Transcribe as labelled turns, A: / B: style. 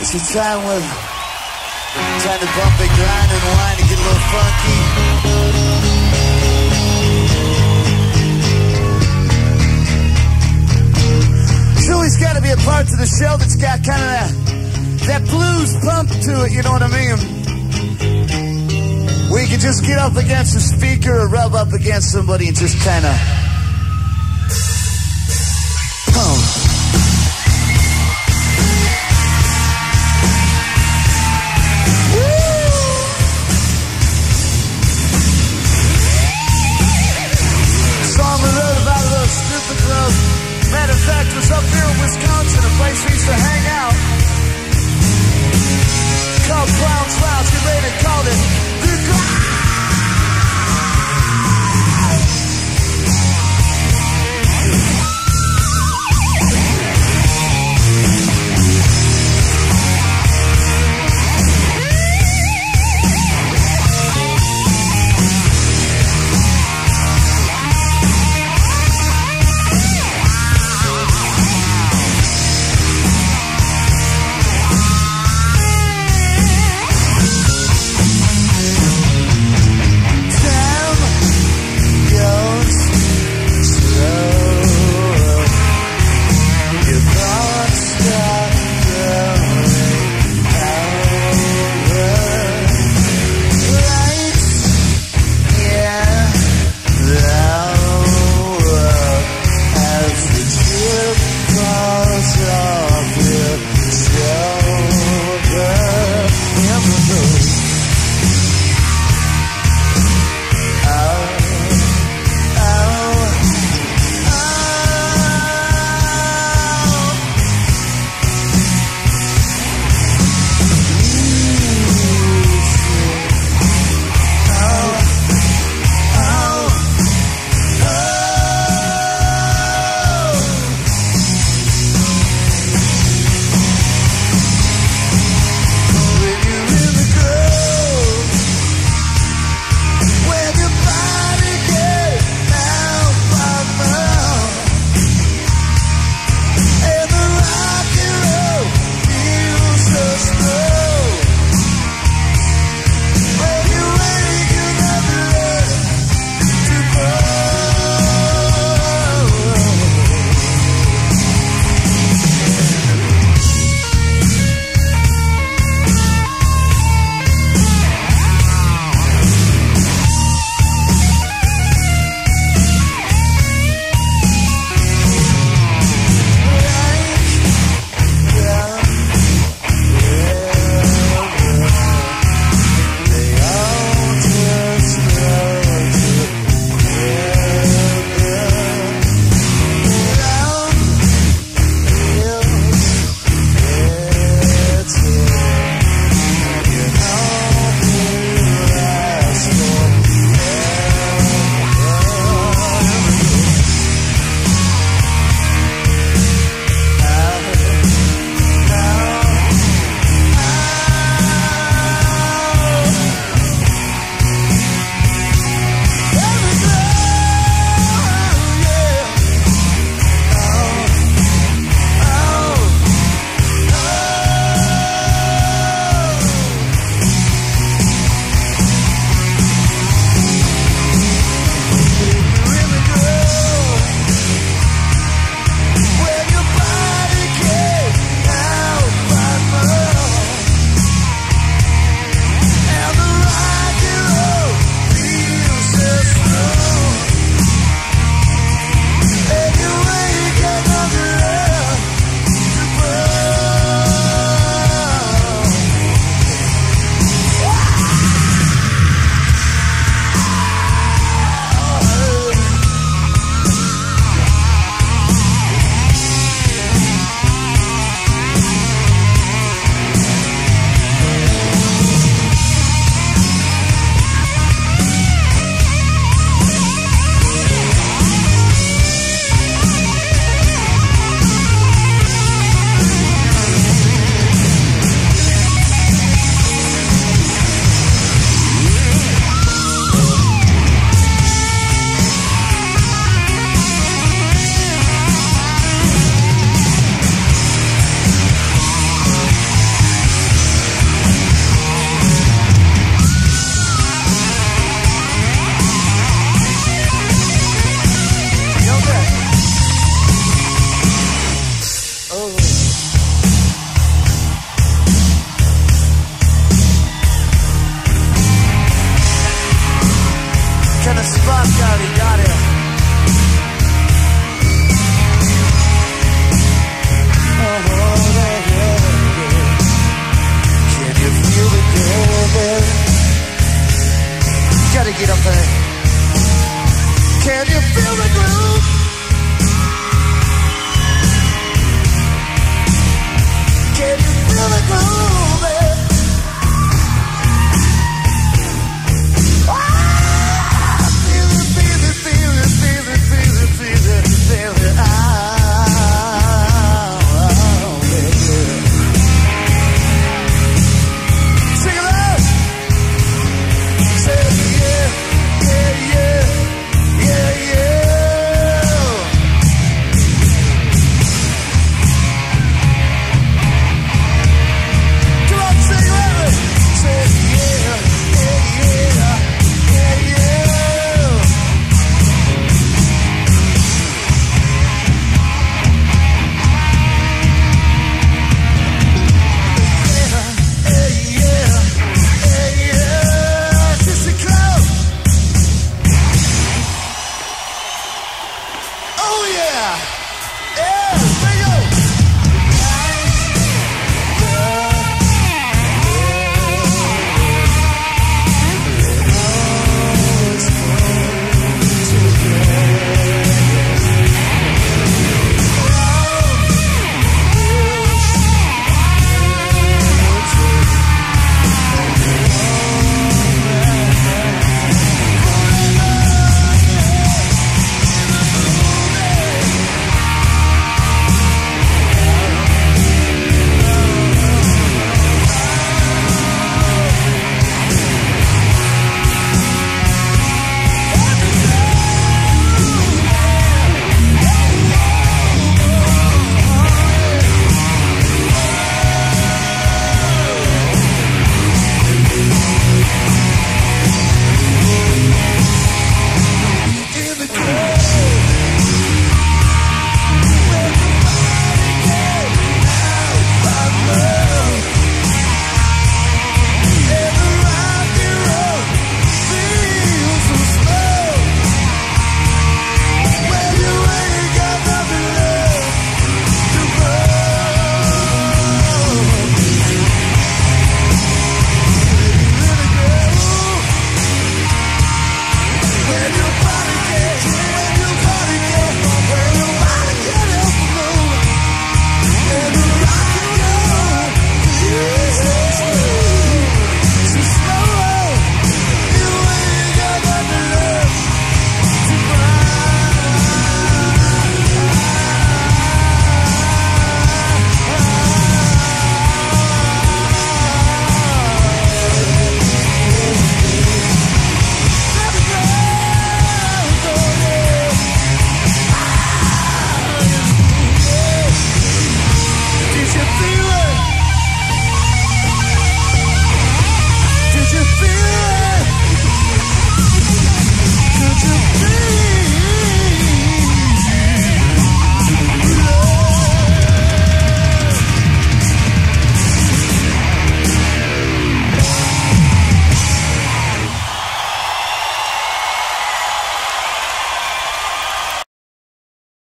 A: It's a time when time to bump and grind and whine and get a little funky. Julie's got to be a part to the show that's got kind of that blues pump to it, you know what I mean? Where you can just get up against a speaker or rub up against somebody and just kind of pump. Song we wrote about a little stupid girl. Matter of fact, it was up here in Wisconsin, a place we used to hang out. Called Clown's Lounge. We later called it The Clown. the groove.